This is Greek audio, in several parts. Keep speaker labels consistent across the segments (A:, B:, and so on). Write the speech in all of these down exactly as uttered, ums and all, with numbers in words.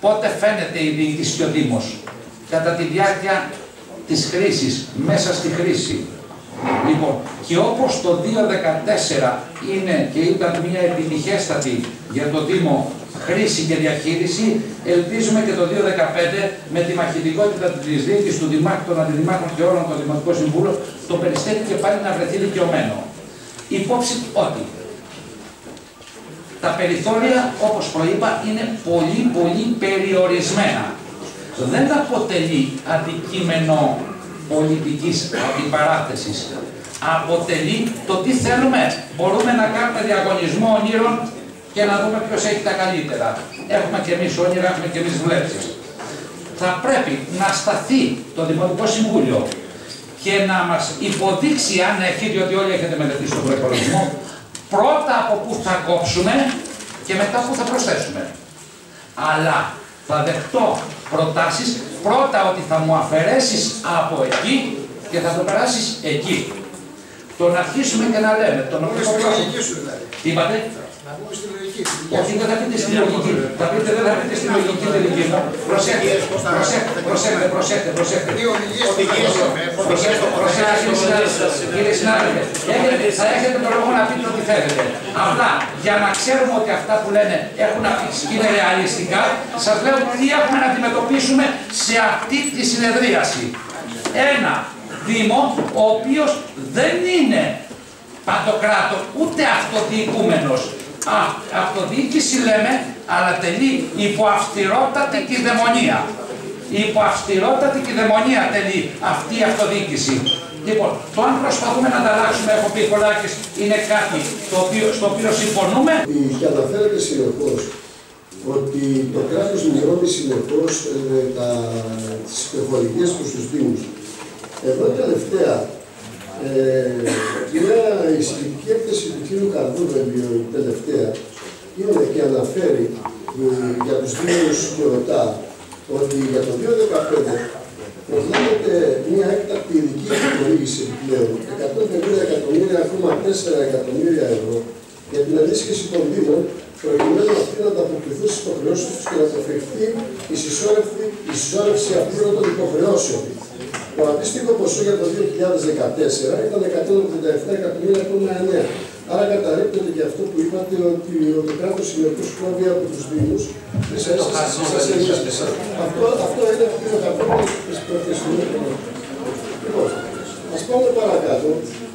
A: πότε φαίνεται η διοίκηση και ο Δήμος? Κατά τη διάρκεια της χρήσης, μέσα στη χρήση. Λοιπόν, και όπως το δύο χιλιάδες δεκατέσσερα είναι και ήταν μια επιτυχέστατη για το Δήμο χρήση και διαχείριση, ελπίζουμε και το δύο χιλιάδες δεκαπέντε με τη μαχητικότητα της διοίκησης του Δημάρχου, των Αντιδημάρχων και όλων των Δημοτικών Συμβούλων, το Περιστέρι και πάλι να βρεθεί δικαιωμένο. Υπόψη ότι τα περιθώρια, όπως προείπα, είναι πολύ πολύ περιορισμένα. Δεν αποτελεί αντικείμενο πολιτικής αντιπαράθεσης. Αποτελεί το τι θέλουμε. Μπορούμε να κάνουμε διαγωνισμό ονείρων και να δούμε ποιος έχει τα καλύτερα. Έχουμε και εμείς όνειρα, έχουμε και εμείς βλέψεις. Θα πρέπει να σταθεί το Δημοτικό Συμβούλιο και να μας υποδείξει, αν έχει, διότι όλοι έχετε μελετήσει τον προϋπολογισμό, πρώτα από πού θα κόψουμε και μετά πού θα προσθέσουμε. Αλλά θα δεχτώ προτάσεις, πρώτα ότι θα μου αφαιρέσεις από εκεί και θα το περάσεις εκεί. Το να αρχίσουμε και να λέμε, το να πούμε στη λογική σου δηλαδή. Τι είπατε?
B: Να πούμε στη λογική.
A: Όχι, δεν θα πείτε στη λογική. Θα πείτε, δεν θα πείτε στη λογική τελική. Προσέχτε, προσέχτε, προσέχτε, προσέχτε, προσέχτε. Κύριε συνάδελφε, θα έχετε το λόγο να πείτε ό,τι θέλετε. Απλά, για να ξέρουμε ότι αυτά που λένε έχουν αφήσει και είναι ρεαλιστικά, σας λέω τι έχουμε να αντιμετωπίσουμε σε αυτή τη συνεδρίαση. Ένα Δήμο, ο οποίος δεν είναι παντοκράτο, ούτε αυτοδιοικούμενος. Α, αυτοδιοίκηση λέμε, αλλά τελεί υπό αυστηρότατη κυδαιμονία. Υπό αυστηρότατη κυδαιμονία τελεί αυτή η αυτοδιοίκηση. Λοιπόν, το αν προσπαθούμε να ανταλλάξουμε, έχω πει Κολάκης, είναι κάτι το οποίο, στο οποίο συμφωνούμε.
C: Και αναφέρεται συνεχώς ότι το κράτος μειώνει συνεχώς τις υπερβολικές προς τους Δήμους. Εδώ τελευταία, ε, μια εισηγητική έκθεση του κ. Καρδούβελη, τελευταία, είναι και αναφέρει ε, για τους Δήμους και ρωτά ότι για το δύο χιλιάδες δεκαπέντε προβλέπεται μια έκτακτη ειδική επιχορήγηση επιπλέον εκατόν πενήντα εκατομμύρια κόμμα τέσσερα εκατομμύρια ευρώ για την ενίσχυση των Δήμων, προκειμένου αυτοί να ανταποκριθούν στις υποχρεώσεις τους και να αποφευχθεί η συσσόρευση απλήρωτων υποχρεώσεων. Το αντίστοιχο ποσό για το δύο χιλιάδες δεκατέσσερα ήταν εκατόν ογδόντα επτά εκατομμύρια κόμμα εννέα. Άρα καταρρίπτεται και αυτό που είπατε ότι το κράτος συνεχώς κόβει από τους Δήμους τις ενίσχυσεις. Αυτό, αυτό είναι αυτό που θα πούμε στις πρώτες στιγμές. Λοιπόν, ας πάμε παρακάτω.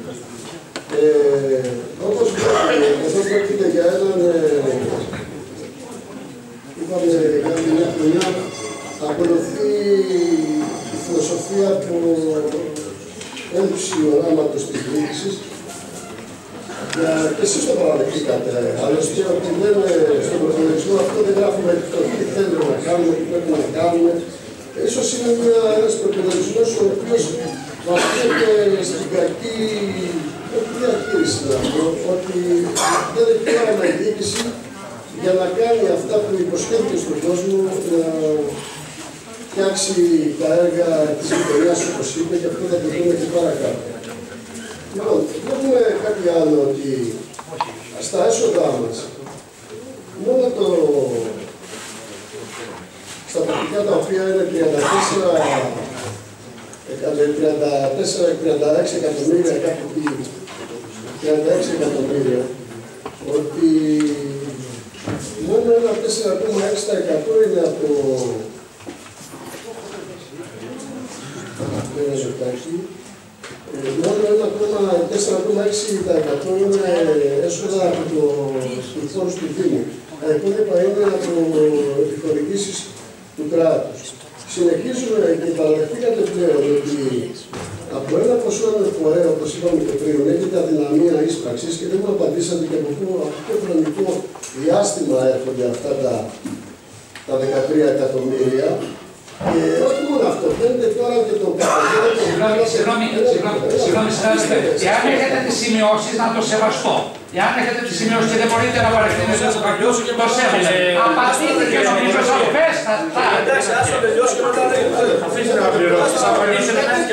C: Ε, όπως βλέπετε, εδώ πρόκειται για έναν, ε, είπαμε, για μια χρονιά, ακολουθεί η φιλοσοφία που έλλειψη οράματος της διοίκησης. Και εσείς το παραδεχτήκατε, άλλωστε ότι λέμε στον προπολογισμό αυτό δεν γράφουμε το τι θέλουμε να κάνουμε, τι πρέπει να κάνουμε. Ίσως είναι μια, ένας προπολογισμός ο οποίος βασίζεται στην κακή διαχείριση, ότι δεν έχει όραμα η διοίκηση για να κάνει αυτά που υποσχέθηκε στον κόσμο, να φτιάξει τα έργα της γειτονιάς όπως είπε, και αυτό θα το δούμε και παρακάτω. Λοιπόν, βλέπουμε κάτι άλλο, ότι στα έσοδά μας, μόνο το, στα πρακτικά τα οποία είναι τριάντα τέσσερα τριάντα έξι εκατομμύρια, κάπου εκεί, τριάντα έξι εκατομμύρια, ότι μόνο ένα τέσσερα κόμμα έξι τοις εκατό είναι από μόνο ένα τέσσερα κόμμα έξι τοις εκατό είναι έσοδα από το φόρους του Δήμου. Τα υπόλοιπα είναι από επιχορηγήσεις του κράτους. Συνεχίζουμε και παραδεχτήκατε πλέον ότι από ένα ποσό ανεφορέ, όπως είπαμε και πριν, έχετε αδυναμία ίσπραξης και δεν μου απαντήσατε και από ποιο χρονικό διάστημα έρχονται αυτά τα, τα δεκατρία εκατομμύρια. Και όχι μόνο αυτό, φαίνεται τώρα και το καταγγέλιο.
A: Συγγνώμη, συγγνώμη, συνάδελφε. Εάν έχετε τις σημειώσεις, να το σεβαστώ. Εάν έχετε τις σημειώσεις και δεν μπορείτε να παρεκκλίνετε το κακιό, το σέβομαι. Απαντήθηκε νομίζω σαφέστατα.
D: Εντάξει, ας το τελειώσει και μετά δεν αφήστε να πληρώσει. Θα απαντήσετε και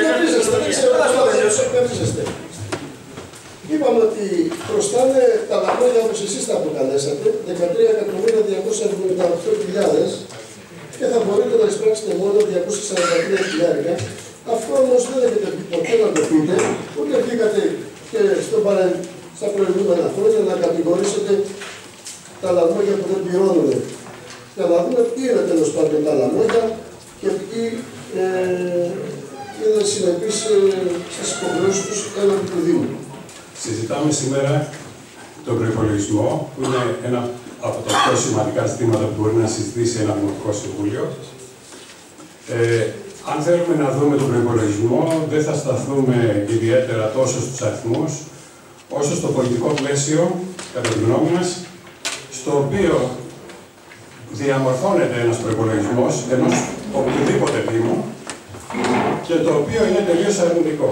C: δεν είπαμε ότι χρωστάνε τα λαμόγια όπως εσείς τα αποκαλέσατε, δεκατρία εκατομμύρια διακόσιες εβδομήντα οκτώ χιλιάδες και θα μπορείτε να εισπράξετε μόνο διακόσια σαράντα τρία χιλιάρικα. Αυτό όμως δεν έχετε ποτέ να το πείτε, ούτε βγήκατε και στο παρα... στα προηγούμενα χρόνια να κατηγορήσετε τα λαμόγια που δεν πληρώνουν. Για να δούμε ποιοι είναι τέλος πάντων τα λαμόγια και ποιοι ε, είναι συνεπείς ε, στις υποχρεώσεις τους έναντι του Δήμου.
B: Συζητάμε σήμερα τον προϋπολογισμό, που είναι ένα από τα πιο σημαντικά ζητήματα που μπορεί να συζητήσει ένα Δημοτικό Συμβούλιο. Ε, αν θέλουμε να δούμε τον προϋπολογισμό, δεν θα σταθούμε ιδιαίτερα τόσο στους αριθμούς, όσο στο πολιτικό πλαίσιο, κατά τη γνώμη μας, στο οποίο διαμορφώνεται ένας προϋπολογισμός ενός οποιοδήποτε Δήμου και το οποίο είναι τελείως αρνητικό.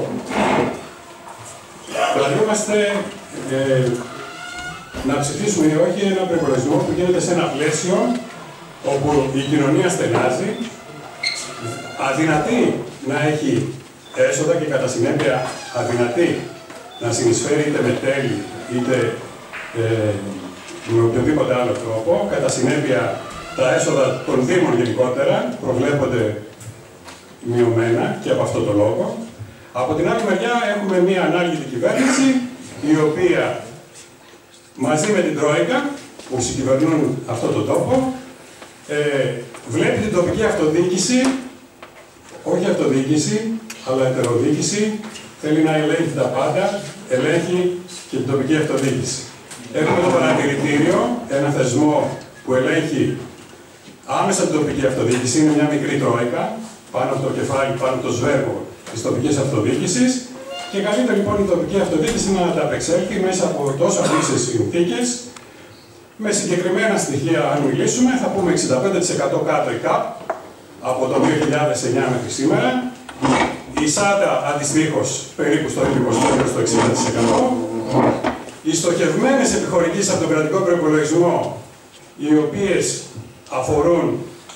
B: Καλούμαστε ε, να ψηφίσουμε ή όχι ένα προϋπολογισμό που γίνεται σε ένα πλαίσιο όπου η κοινωνία στενάζει, αδυνατή να έχει έσοδα και κατά συνέπεια αδυνατή να συνεισφέρει είτε με τέλη είτε ε, με οποιοδήποτε άλλο τρόπο. Κατά συνέπεια τα έσοδα των Δήμων γενικότερα προβλέπονται μειωμένα και από αυτό το λόγο. Από την άλλη μεριά έχουμε μια ανάλγητη κυβέρνηση η οποία μαζί με την Τρόικα που συγκυβερνούν αυτόν τον τόπο ε, βλέπει την τοπική αυτοδιοίκηση, όχι αυτοδιοίκηση, αλλά ετεροδιοίκηση, θέλει να ελέγχει τα πάντα, ελέγχει και την τοπική αυτοδιοίκηση. Έχουμε το παρατηρητήριο, ένα θεσμό που ελέγχει άμεσα την τοπική αυτοδιοίκηση, είναι μια μικρή Τρόικα, πάνω από το κεφάλι, πάνω από το σβέρκο της τοπικής αυτοδιοίκησης και καλείται λοιπόν η τοπική αυτοδιοίκηση να ανταπεξέλθει μέσα από τόσο αμφίξιες συνθήκες. Με συγκεκριμένα στοιχεία, αν μιλήσουμε, θα πούμε εξήντα πέντε τοις εκατό κάτω η ΚΑΠ από το δύο χιλιάδες εννιά μέχρι σήμερα. Η ΣΑΤΑ αντιστοίχως περίπου στο ίδιο ποσοστό, στο εξήντα τοις εκατό. Οι στοχευμένες επιχορηγήσεις από τον κρατικό προϋπολογισμό, οι οποίες αφορούν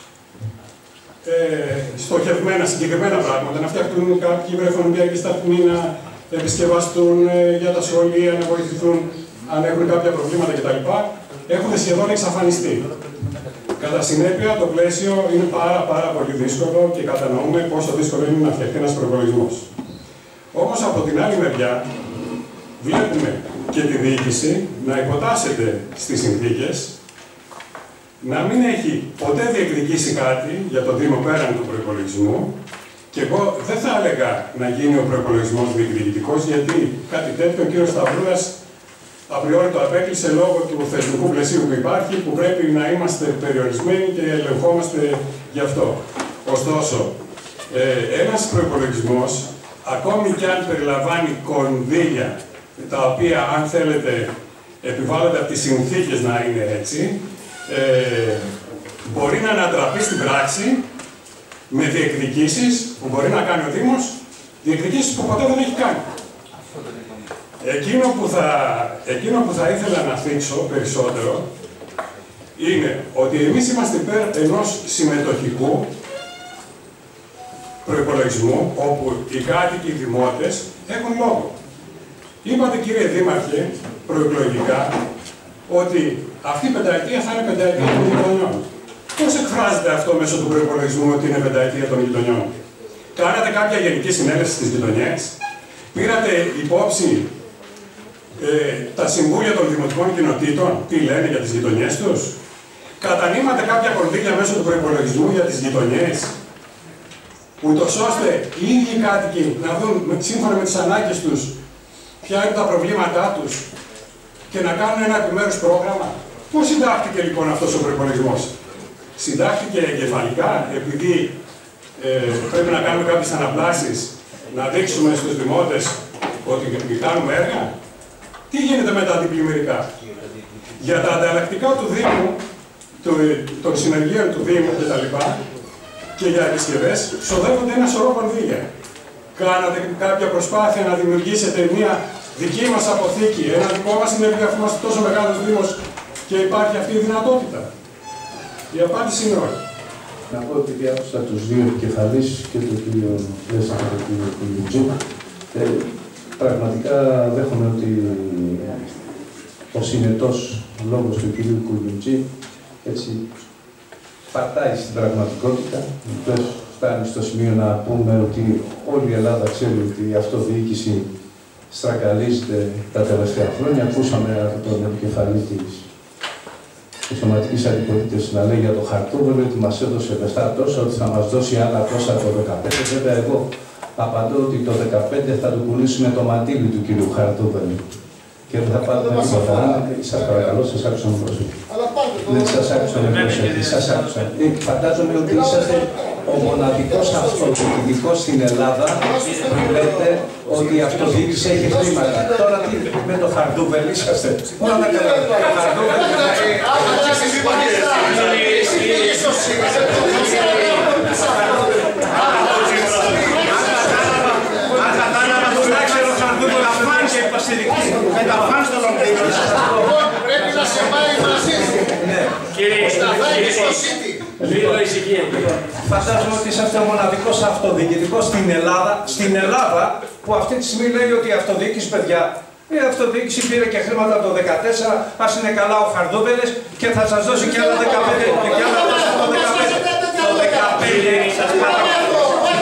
B: ε, στοχευμένα συγκεκριμένα πράγματα, να φτιαχτούν κάποιοι βρεφονιπιακοί σταθμοί, να επισκευαστούν ε, για τα σχολεία, να βοηθηθούν αν έχουν κάποια προβλήματα κτλ. Έχουν σχεδόν εξαφανιστεί. Κατά συνέπεια, το πλαίσιο είναι πάρα, πάρα πολύ δύσκολο και κατανοούμε πόσο δύσκολο είναι να φτιαχτεί ένας προϋπολογισμός. Όμως, από την άλλη μεριά, βλέπουμε και τη διοίκηση να υποτάσσεται στις συνθήκες, να μην έχει ποτέ διεκδικήσει κάτι για το Δήμο πέραν του προϋπολογισμού και εγώ δεν θα έλεγα να γίνει ο προϋπολογισμός διεκδικητικός, γιατί κάτι τέτοιο ο κύριος Σταυρούλας απριόρι το απέκλεισε λόγω του θεσμικού πλαισίου που υπάρχει, που πρέπει να είμαστε περιορισμένοι και ελεγχόμαστε γι' αυτό. Ωστόσο, ε, ένας προϋπολογισμός, ακόμη και αν περιλαμβάνει κονδύλια, τα οποία, αν θέλετε, επιβάλλονται από τις συνθήκες να είναι έτσι, ε, μπορεί να ανατραπεί στην πράξη με διεκδικήσεις που μπορεί να κάνει ο Δήμος, διεκδικήσεις που ποτέ δεν έχει κάνει. Εκείνο που θα, εκείνο που θα ήθελα να θίξω περισσότερο είναι ότι εμείς είμαστε υπέρ ενός συμμετοχικού προϋπολογισμού όπου οι κάτοικοι δημότες έχουν λόγο. Είπατε, κύριε Δήμαρχε, προεκλογικά, ότι αυτή η πενταετία θα είναι πενταετία των γειτονιών. Πώς εκφράζεται αυτό μέσω του προϋπολογισμού ότι είναι πενταετία των γειτονιών? Κάνατε κάποια γενική συνέλευση στις γειτονιές? Πήρατε υπόψη ε, τα συμβούλια των δημοτικών κοινοτήτων, τι λένε για τις γειτονιές τους? Κατανείματε κάποια κονδύλια μέσω του προϋπολογισμού για τις γειτονιές, ούτως ώστε οι ίδιοι κάτοικοι να δουν σύμφωνα με τις ανάγκες τους ποια είναι τα προβλήματά τους και να κάνουν ένα επιμέρους πρόγραμμα? Πώς συντάχθηκε λοιπόν αυτός ο προϋπολογισμός? Συντάχθηκε εγκεφαλικά, επειδή ε, πρέπει να κάνουμε κάποιες αναπλάσεις, να δείξουμε στους δημότες ότι κάνουμε έργα? Τι γίνεται με τα αντιπλημμυρικά? Για τα ανταλλακτικά του Δήμου, του, των συνεργείων του Δήμου κτλ. Και για επισκευές, ξοδεύονται ένα σωρό κονδύλια. Κάνατε κάποια προσπάθεια να δημιουργήσετε μια δική μας αποθήκη, ένα δικό μας συνεργείο, αφού είμαστε τόσο μεγάλος Δήμος και υπάρχει αυτή η δυνατότητα? Η απάντηση είναι όχι.
E: Να πω, επειδή άκουσα τους δύο επικεφαλείς, και τον κύριο Πλέσσα και τον κύριο Κουλουτζή, ε, πραγματικά δέχομαι ότι ο συνετός λόγος του κύριου Κουλουτζή έτσι πατάει στην πραγματικότητα. Μήπως φτάνει στο σημείο να πούμε ότι όλη η Ελλάδα ξέρει ότι η αυτοδιοίκηση στραγγαλίζεται τα τελευταία χρόνια. Ακούσαμε από τον επικεφαλή της Σωματικής Αντιπολίτευσης να λέει για το Χαρτούβελο ότι μας έδωσε λεφτά τόσα, ότι θα μας δώσει άλλα τόσα το δεκαπέντε. Βέβαια, εγώ απαντώ ότι το δεκαπέντε θα του πουλήσουμε το μαντίλι του κυρίου Χαρτούβελου. Και δεν θα πάρουμε τίποτα. Σας παρακαλώ, σας άκουσα με προσοχή. Ναι, σας άκουσα με προσοχή. Σας άκουσα. Φαντάζομαι ότι είσαστε ο μοναδικός αυτοδιοικητικός στην Ελλάδα που λέτε ότι η αυτοδιοίκηση έχει χρήματα. Τώρα τι με το Χαρτούβελ είσαστε. Όλα τα καλά. Το Χαρτούβελ
F: πρέπει να σε πάει μαζί.
E: Φαντάζομαι ότι είσαστε ο μοναδικός αυτοδιοικητικός στην Ελλάδα, στην Ελλάδα που αυτή τη στιγμή λέει ότι η αυτοδιοίκηση, παιδιά, η αυτοδιοίκηση πήρε και χρήματα από το δεκατέσσερα, ας είναι καλά ο Χαρδούβελες και θα σας δώσει και άλλα δεκαπέντε και κι άλλα τόσα το δεκαπέντε. Το δεκαπέντε σας παρακαλώ.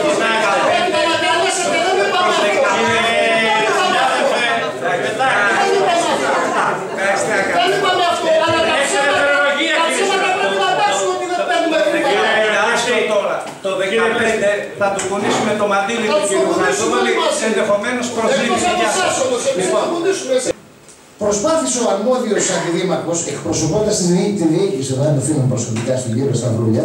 E: Το δεκαπέντε θα του κουνήσουμε το μαντίλι του κ. Χαρδούβελη, ενδεχομένως προσλήψη για σας.
F: Προσπάθησε ο αρμόδιος αντιδήμαρχος, εκπροσωπώντας την διοίκηση, εδώ το αφήνω προσωπικά στον κύριο Σταυρούλια,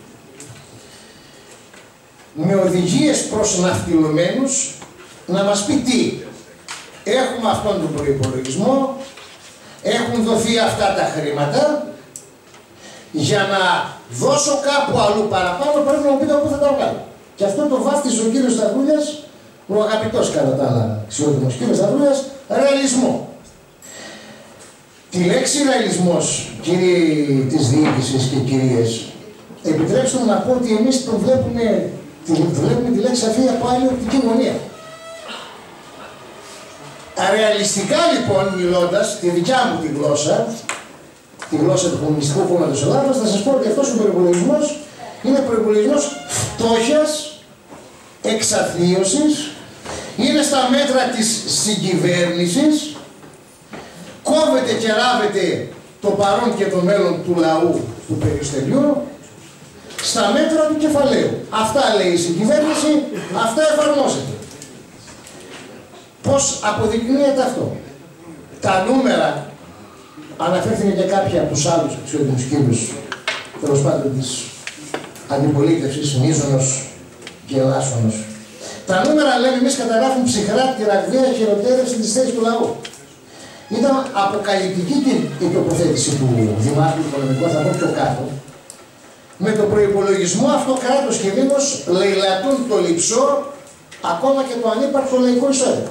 F: με οδηγίες προς ναυτιλωμένους να μας πει τι. Έχουμε αυτόν τον προϋπολογισμό, έχουν δοθεί αυτά τα χρήματα, για να δώσω κάπου αλλού παραπάνω πρέπει να μου πείτε πού θα τα βγάλω. Και αυτό το βάφτισε ο κύριος Σταυρούλιας, ο αγαπητός κατά τα άλλα αξιότιμος κύριος Σταυρούλιας, ρεαλισμό. Τη λέξη ρεαλισμός, κύριοι της διοίκησης και κυρίες, επιτρέψτε μου να πω ότι εμείς το βλέπουμε, τη, βλέπουμε τη λέξη αυτή από άλλη οπτική γωνία. Ρεαλιστικά λοιπόν μιλώντας, τη δικιά μου τη γλώσσα, τη γλώσσα του Κομμουνιστικού Κόμματος Ελλάδας, θα σας πω ότι αυτός ο προϋπολογισμός είναι προϋπολογισμός φτώχειας, εξαθλίωσης, είναι στα μέτρα της συγκυβέρνησης, κόβεται και ράβεται το παρόν και το μέλλον του λαού του περιστελιού, στα μέτρα του κεφαλαίου. Αυτά λέει η συγκυβέρνηση, αυτά εφαρμόζεται. Πώς αποδεικνύεται αυτό? Τα νούμερα, αναφέρθηκε και κάποια από τους άλλους αξιότιμους κύριους, τέλος πάντων της αντιπολίτευσης, μίζωνος και ελάσσονος. Τα νούμερα, λέμε εμείς, καταγράφουν ψυχρά τη ραγδαία χειροτέρευση της θέσης του λαού. Ήταν αποκαλυπτική η τοποθέτηση του Δημάρχου Οικονομικού, θα πω πιο κάτω. Με το προϋπολογισμό αυτό κράτος και δήμος λαιλατούν το λειψό, ακόμα και το ανύπαρκτο λαϊκό εισόδημα.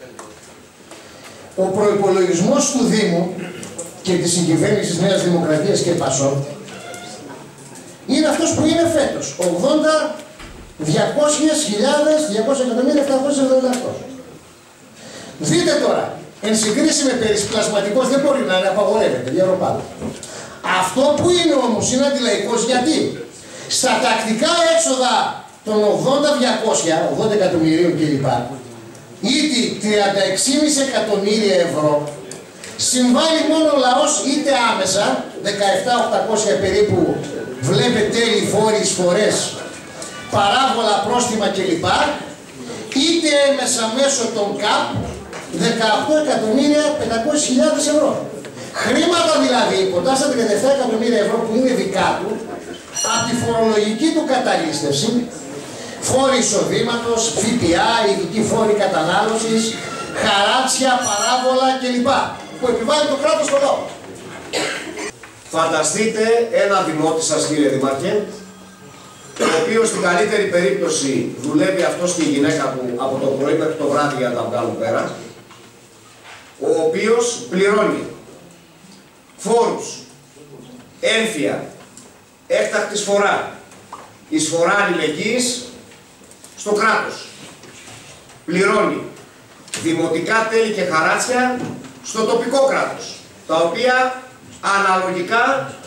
F: Ο προϋπολογισμός του Δήμου και της συγκυβέρνησης Νέας Δημοκρατίας και ΠΑΣΟΚ είναι αυτός που είναι φέτος, ογδόντα διακόσιες χιλιάδες διακόσια εκατομμύρια επτακόσια εβδομήντα οκτώ. Δείτε τώρα, εν συγκρίση με περισπλασματικός δεν μπορεί να είναι, απαγορεύεται, διαρροπάλλω. Αυτό που είναι όμως είναι αντιλαϊκός, γιατί στα τακτικά έξοδα των ογδόντα διακόσια, ογδόντα εκατομμυρίων κλπ, ήδη τριάντα έξι κόμμα πέντε εκατομμύρια ευρώ, συμβάλλει μόνο ο λαός είτε άμεσα, δεκαεπτά χιλιάδες οκτακόσια περίπου, βλέπετε τέλη, φόροι, εισφορές, παράβολα, πρόστιμα κλπ, είτε έμεσα μέσω των ΚΑΠ, δεκαοκτώ εκατομμύρια πεντακόσιες χιλιάδες ευρώ. Χρήματα δηλαδή, κοντά στα τριάντα επτά εκατομμύρια ευρώ που είναι δικά του, από τη φορολογική του καταλήστευση, φόροι εισοδήματος, ΦΠΑ, ειδικοί φόροι κατανάλωσης, χαράτσια, παράβολα κλπ. Που επιβάλλει το κράτος στο λαό.
G: Φανταστείτε ένα δημότη σας, κύριε Δήμαρχε, ο οποίος στην καλύτερη περίπτωση δουλεύει αυτός και η γυναίκα του από το πρωί μέχρι το βράδυ για να τα βγάλουν πέρα, ο οποίος πληρώνει φόρους, έμφυα, έκτακτη εισφορά, εισφορά αλληλεγγύης στο κράτος. Πληρώνει δημοτικά τέλη και χαράτσια στο τοπικό κράτος, τα οποία αναλογικά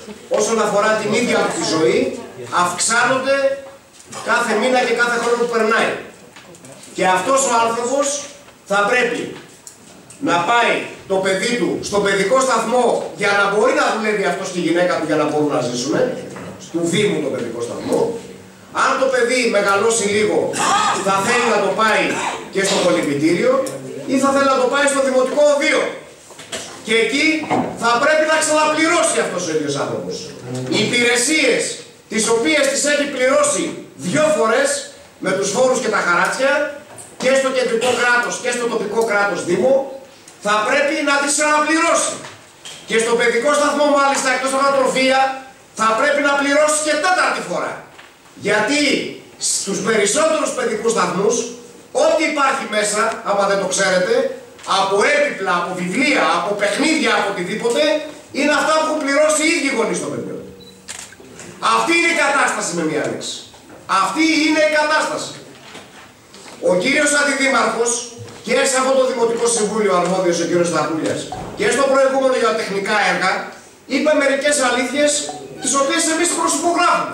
G: όσον αφορά την ίδια του τη ζωή, αυξάνονται κάθε μήνα και κάθε χρόνο που περνάει. Και αυτός ο άνθρωπος θα πρέπει να πάει το παιδί του στον παιδικό σταθμό για να μπορεί να δουλεύει αυτός και η γυναίκα του για να μπορούν να ζήσουν, του Δήμου το παιδικό σταθμό. Αν το παιδί μεγαλώσει λίγο, θα θέλει να το πάει και στο κολυμπητήριο ή θα θέλει να το πάει στο δημοτικό οδείο. Και εκεί θα πρέπει να ξαναπληρώσει αυτός ο ίδιος άνθρωπος. Οι υπηρεσίες τις οποίες τις έχει πληρώσει δύο φορές με τους φόρους και τα χαράτσια και στο κεντρικό κράτος και στο τοπικό κράτος Δήμο, θα πρέπει να τις ξαναπληρώσει. Και στο παιδικό σταθμό μάλιστα εκτός από τα τροφεία θα πρέπει να πληρώσει και τέταρτη φορά. Γιατί στους περισσότερους παιδικούς σταθμούς, ό,τι υπάρχει μέσα, άμα δεν το ξέρετε, από έπιπλα, από βιβλία, από παιχνίδια, από οτιδήποτε, είναι αυτά που έχουν πληρώσει οι ίδιοι γονείς των παιδιών. Αυτή είναι η κατάσταση με μία λέξη. Αυτή είναι η κατάσταση. Ο κύριος Αντιδήμαρχος και σε αυτό το Δημοτικό Συμβούλιο αρμόδιος ο κύριος Σταπούλιας και στο προηγούμενο για τεχνικά έργα είπε μερικές αλήθειες τις οποίες εμείς προσυπογράφουμε.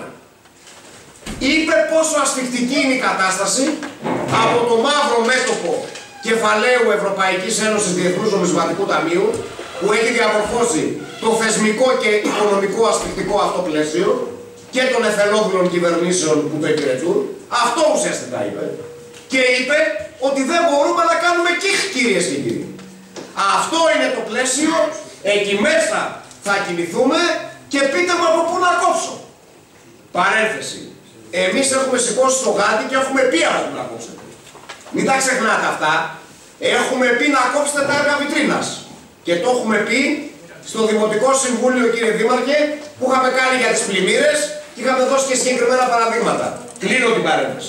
G: Είπε πόσο ασφικτική είναι η κατάσταση από το μαύρο μέτωπο κεφαλαίου Ευρωπαϊκής Ένωσης Διεθνούς Νομισματικού Ταμείου που έχει διαμορφώσει το θεσμικό και οικονομικό ασφικτικό αυτό πλαίσιο και των εθελόβουλων κυβερνήσεων που το υπηρετούν. Αυτό ουσιαστικά είπε. Και είπε ότι δεν μπορούμε να κάνουμε κύχ, κυρίες και κύριοι. Αυτό είναι το πλαίσιο, εκεί μέσα θα κινηθούμε και πείτε μου από πού να κόψω. Παρένθεση. Εμείς έχουμε σηκώσει το γάντι και έχουμε πει από πού να κόψετε. Μην τα ξεχνάτε αυτά. Έχουμε πει να κόψετε τα έργα βιτρίνας. Και το έχουμε πει στο Δημοτικό Συμβούλιο, κύριε Δήμαρχε, που είχαμε κάνει για τις πλημμύρες και είχαμε δώσει και συγκεκριμένα παραδείγματα. Κλείνω την παρένθεση.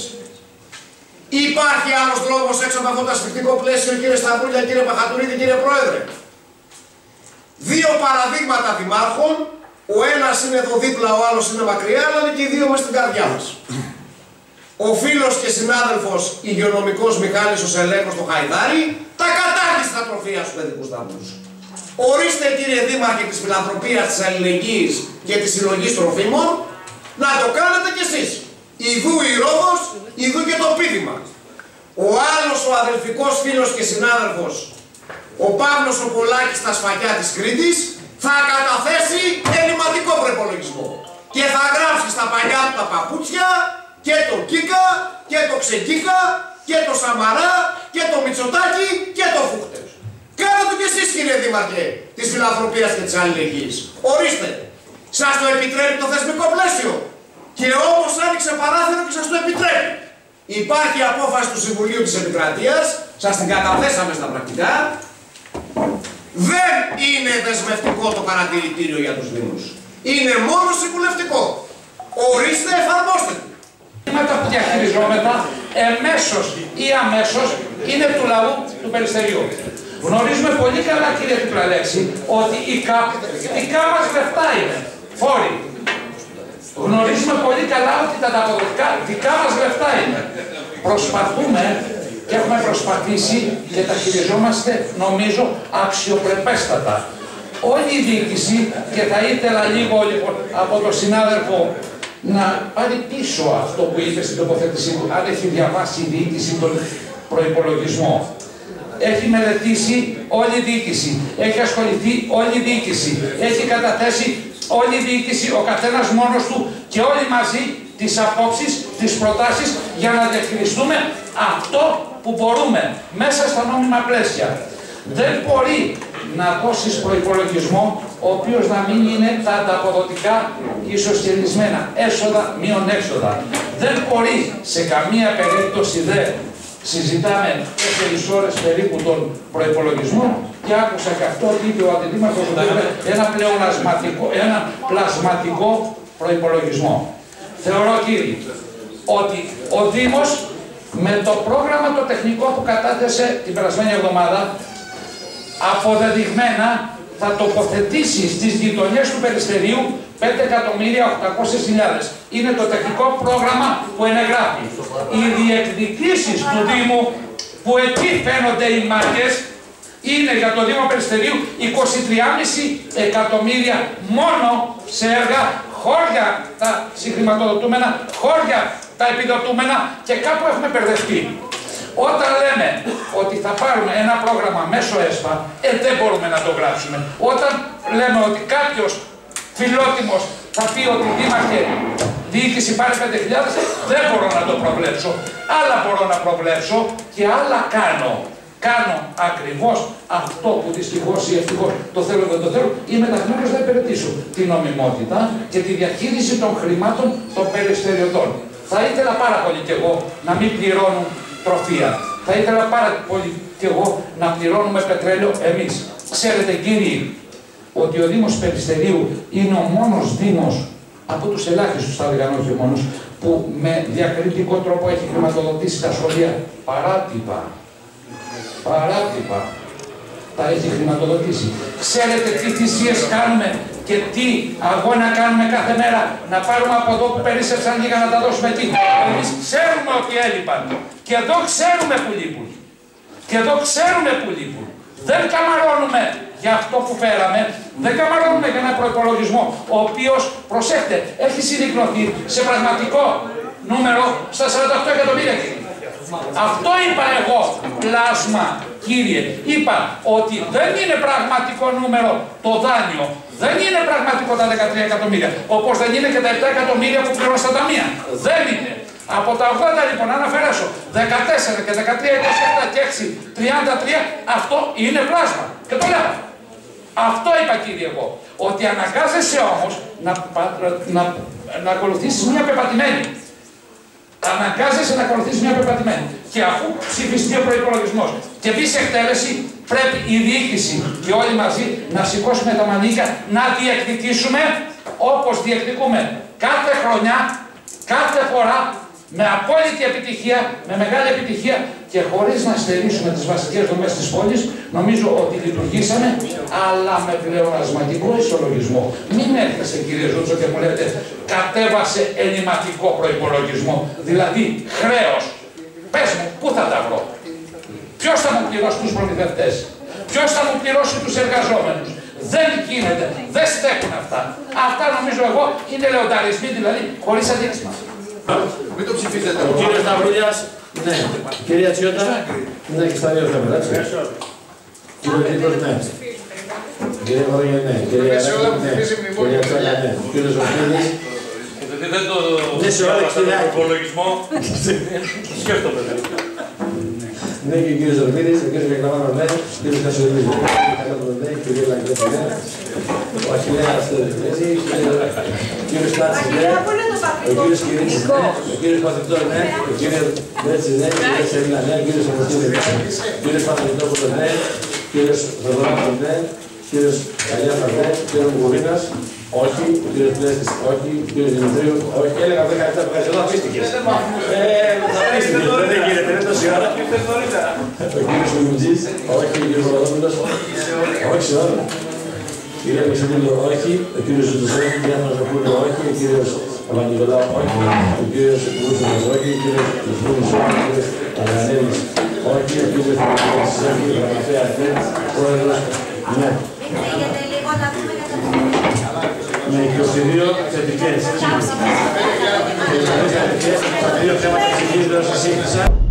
G: Υπάρχει άλλος δρόμος έξω από αυτό το ασφικτικό πλαίσιο, κύριε Σταυρούλια, κύριε Παχατουρίδη, κύριε Πρόεδρε? Δύο παραδείγματα δημάρχων, ο ένας είναι εδώ δίπλα, ο άλλος είναι μακριά, αλλά είναι και οι δύο μες στην καρδιά μας. Ο φίλος και συνάδελφος υγειονομικός Μιχάλης ο Σελέκος στο Χαϊδάρι, τα κατάργησε τα τροφεία στους παιδικούς σταθμούς. Ορίστε, κύριε Δήμαρχε της Φιλανθρωπίας, της Αλληλεγγύης και της Συλλογής Τροφίμων, να το κάνετε κι εσείς. Ιδού η Ρόδος, ιδού και το πείδημα. Ο άλλος ο αδελφικός φίλος και συνάδελφος, ο Παύλος ο Πολάκης στα Σφακιά της Κρήτης, θα καταθέσει ελληματικό προϋπολογισμό. Και θα γράψει στα παλιά του τα παπούτσια και το Κίκα και το Ξεκίκα και το Σαμαρά και το Μητσοτάκη και το Φούχτες. Κάντε το κι εσείς, κύριε Δήμαρχε της Φιλανθρωπίας και της Αλληλεγγύης. Ορίστε, σας το επιτρέπει το θεσμικό πλαίσιο. Και όμως άνοιξε παράθυρο και σας το επιτρέπει. Υπάρχει απόφαση του Συμβουλίου της Επικρατείας, σας την καταθέσαμε στα πρακτικά. Δεν είναι δεσμευτικό το παρατηρητήριο για τους Δήμους. Είναι μόνο συμβουλευτικό. Ορίστε, εφαρμόστε.
A: Τα που διαχειριζόμετα εμέσως ή αμέσως είναι του λαού του Περιστεριού. Γνωρίζουμε πολύ καλά, κύριε Τυπλαλέξη, ότι η ΚΑΠ δικά μας λεφτά είναι. Φόροι. Γνωρίζουμε πολύ καλά ότι τα ανταποδοτικά δικά μας λεφτά είναι. Προσπαθούμε και έχουμε προσπαθήσει και τα χειριζόμαστε, νομίζω, αξιοπρεπέστατα. Όλη η διοίκηση, και θα ήθελα λίγο λοιπόν από τον συνάδελφο να πάρει πίσω αυτό που είπε στην τοποθέτησή του, αν έχει διαβάσει η διοίκηση τον προϋπολογισμό. Έχει μελετήσει όλη η διοίκηση, έχει ασχοληθεί όλη η διοίκηση, έχει καταθέσει όλη η διοίκηση, ο καθένας μόνος του και όλοι μαζί τις απόψεις, τις προτάσεις για να διαχειριστούμε αυτό που μπορούμε μέσα στα νόμιμα πλαίσια. Δεν μπορεί να δώσεις προϋπολογισμό ο οποίος να μην είναι τα ανταποδοτικά ισοσχελισμένα, έσοδα μείον έξοδα. Δεν μπορεί σε καμία περίπτωση δε συζητάμε τέσσερις ώρες περίπου τον προϋπολογισμό και άκουσα και αυτό ότι είπε ο Αντιδήμαρχος ότι ένα πλεονασματικό, ένα πλασματικό προϋπολογισμό. Θεωρώ, κύριε, ότι ο Δήμος με το πρόγραμμα το τεχνικό που κατάθεσε την περασμένη εβδομάδα αποδεδειγμένα θα τοποθετήσει στις γειτονιές του Περιστερίου πέντε εκατομμύρια οκτακόσιες χιλιάδες. Είναι το τεχνικό πρόγραμμα που ενεγράφει. Οι διεκδικήσεις του Δήμου, που εκεί φαίνονται οι μάχες, είναι για το Δήμο Περιστερίου είκοσι τρία κόμμα πέντε εκατομμύρια μόνο σε έργα, χώρια τα συγχρηματοδοτούμενα, χώρια τα επιδοτούμενα και κάπου έχουμε μπερδευτεί. Όταν λέμε ότι θα πάρουμε ένα πρόγραμμα μέσω ΕΣΠΑ, ε, δεν μπορούμε να το γράψουμε. Όταν λέμε ότι κάποιος φιλότιμος θα πει ότι δήμαρχε διοίκηση πάρει πέντε χιλιάδες, δεν μπορώ να το προβλέψω. Άλλα μπορώ να προβλέψω και άλλα κάνω. Κάνω ακριβώς αυτό που δυστυχώς ή ευτυχώς το θέλω δεν το θέλω, ή μεταγμένως να υπηρετήσω. Την νομιμότητα και τη διαχείριση των χρημάτων των περιστεριωτών. Θα ήθελα πάρα πολύ κι εγώ να μην πληρώνουν τροφία. Θα ήθελα πάρα πολύ κι εγώ να πληρώνουμε πετρέλαιο εμείς. Ξέρετε κύριοι, ότι ο Δήμος Περιστερίου είναι ο μόνος Δήμος, από τους ελάχιστους θα έλεγαν όχι ο μόνος, που με διακριτικό τρόπο έχει χρηματοδοτήσει τα σχολεία παράτυπα. Παράτυπα. Τα έχει χρηματοδοτήσει. Ξέρετε τι θυσίες κάνουμε και τι αγώνα κάνουμε κάθε μέρα να πάρουμε από εδώ που περίσσεψαν λίγα να τα δώσουμε εκεί. Εμείς ξέρουμε ότι έλειπαν. Και εδώ ξέρουμε που λείπουν. Και εδώ ξέρουμε που λείπουν. Δεν καμαρώνουμε για αυτό που φέραμε, δεν καμαρώνουμε για ένα προϋπολογισμό, ο οποίος, προσέχτε, έχει συρρυκνωθεί σε πραγματικό νούμερο στα σαράντα οκτώ εκατομμύρια. Αυτό είπα εγώ, πλάσμα, κύριε. Είπα ότι δεν είναι πραγματικό νούμερο το δάνειο, δεν είναι πραγματικό τα δεκατρία εκατομμύρια, όπως δεν είναι και τα επτά εκατομμύρια που πληρώνω στα ταμεία. Δεν είναι. Από τα ογδόντα λοιπόν, αν αφαιρέσω δεκατέσσερα και δεκατρία, είκοσι επτά και έξι, τριάντα τρία, αυτό είναι πλάσμα. Και το λέω. Αυτό είπα κύριε εγώ. Ότι αναγκάζεσαι όμως να, να, να ακολουθήσεις μια πεπατημένη. Αναγκάζεσαι να ακολουθήσεις μια πεπατημένη. Και αφού ψηφιστεί ο προϋπολογισμός και μπει σε εκτέλεση, πρέπει η διοίκηση και όλοι μαζί να σηκώσουμε τα μανίκια, να διεκδικήσουμε όπως διεκδικούμε κάθε χρονιά, κάθε φορά, με απόλυτη επιτυχία, με μεγάλη επιτυχία και χωρίς να στερήσουμε τις βασικές δομές της πόλης, νομίζω ότι λειτουργήσαμε, αλλά με πλεονασματικό ισολογισμό. Μην έρχεστε κύριε Ζούτσο και μου λέτε κατέβασε ελληματικό προϋπολογισμό, δηλαδή χρέος. Πες μου, πού θα τα βρω? Ποιος θα μου πληρώσει τους προμηθευτές? Ποιος θα μου πληρώσει τους εργαζόμενους? Δεν γίνεται, δεν στέκουν αυτά. Αυτά νομίζω εγώ είναι λεονταρισμοί, δηλαδή χωρίς αντίκτυπο.
D: Μην το ψηφίσετε.
H: Ο κύριος Σταυρούλιας, ναι. Κυρία Τσιώτα, ναι, και στα δύο θέματα, εντάξει. Κύριε Βελίκος, ναι. Κύριε Βαρόγια, ναι. Κύριε Αράκη, ναι. Κύριε Τσιώτα, ναι. Κύριε Ζοφίδης.
I: Δεν το διάβασα τον υπολογισμό, σκέφτομαι.
H: Ναι, και ο κύριος Ζοφίδης, ο κύριος Γεγραμμάνο, ναι. Ο κύριος Κασιοδής, ναι. Ναι, κύριε Λαγκρέτη, ναι. Ο Αχιλέας, ναι. Ο κύριος Στάτσης, ναι. Ο κύριος Κυρίτσης, ναι. Ο κύριος Παθητός, ναι. Ο κύριος Μπέτσης, ναι. Ο κύριος Σελίνα, ναι. Ο κύριος Σαμοστίνης, ναι. Ο κύριος Παναγιτόπουλος, ναι. Ο κύριος Θοδωράκος, ναι. Ο κύριος Καλιάφας, ναι. Ο κύριος Μουγουρίνας, όχι. Ο κύριος Πλέστης, όχι. Ο κύριος Δημητρίου, όχι. Έλεγα δέκα λεπτά που εδώ αφήστηκες. Ε, θα αφήστηκες, δεν γίνεται, είναι τόση ώρα. Ο κύριος Μουμουτζής, όχι. Ο κύριος Παπαδόπουλος, όχι σε ώρα. Κύριε Μεσοπούλου, όχι. Ο κύριος Ζουτζοσέφη, ο κύριος Μαζοπούλου, όχι. Ο κύριος Παπα-Νικολάου, όχι. Ο κύριος Βούτσονας, όχι. Ο κύριος Ζουτζούλης, όχι. Ο κύριος Αγανέλης, όχι. Ο κύριος Παπα-Νικολάου, ο γραμματέα, πρόεδρος, ναι. Με είκοσι δύο θετικές. Και οι θετικές, τα δύο θέματα ψηφίζονται ως εισήχθησαν.